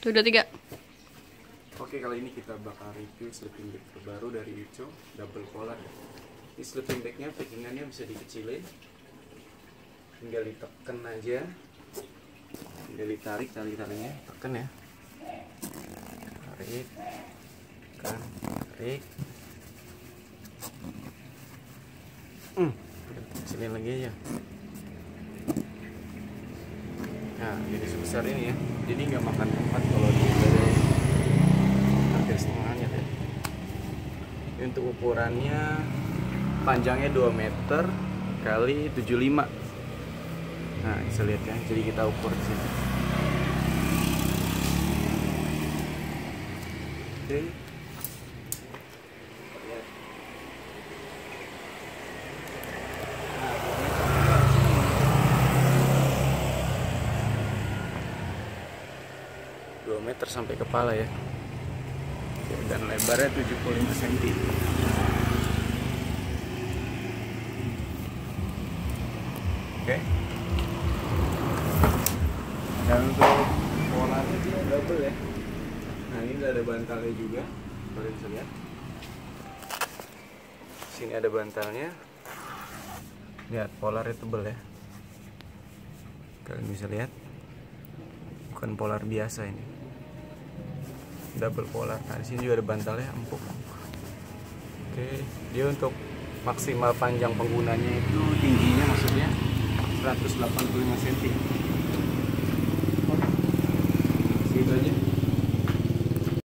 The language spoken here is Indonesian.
Tuh, udah 3. Oke, kali ini kita bakal review sleeping bag terbaru dari Yucho, double polar ya. Di sleeping bagnya packingannya bisa dikecilin, tinggal ditekan aja, tinggal ditarik tali-talinya, tekan ya, tarik, tekan, tarik, kecilin lagi aja. Nah, jadi sebesar ini ya, jadi nggak makan tempat kalau di hampir setengahnya deh. Ini untuk ukurannya panjangnya 2 meter kali 75. Nah, bisa lihat kan, jadi kita ukur di sini. Oke. Lihat. Nah, 2 meter sampai kepala ya. Oke, dan lebarnya 75 cm. Oke. Dan untuk polarnya dia double ya. Nah, ini udah ada bantalnya juga. Kalian bisa lihat. Sini ada bantalnya. Lihat, polarnya tebel ya. Kalian bisa lihat. Bukan polar biasa ini. Double polar. Nah, di sini juga ada bantalnya empuk. Oke, dia untuk maksimal panjang penggunanya itu tingginya maksudnya 185 cm. Segitu aja.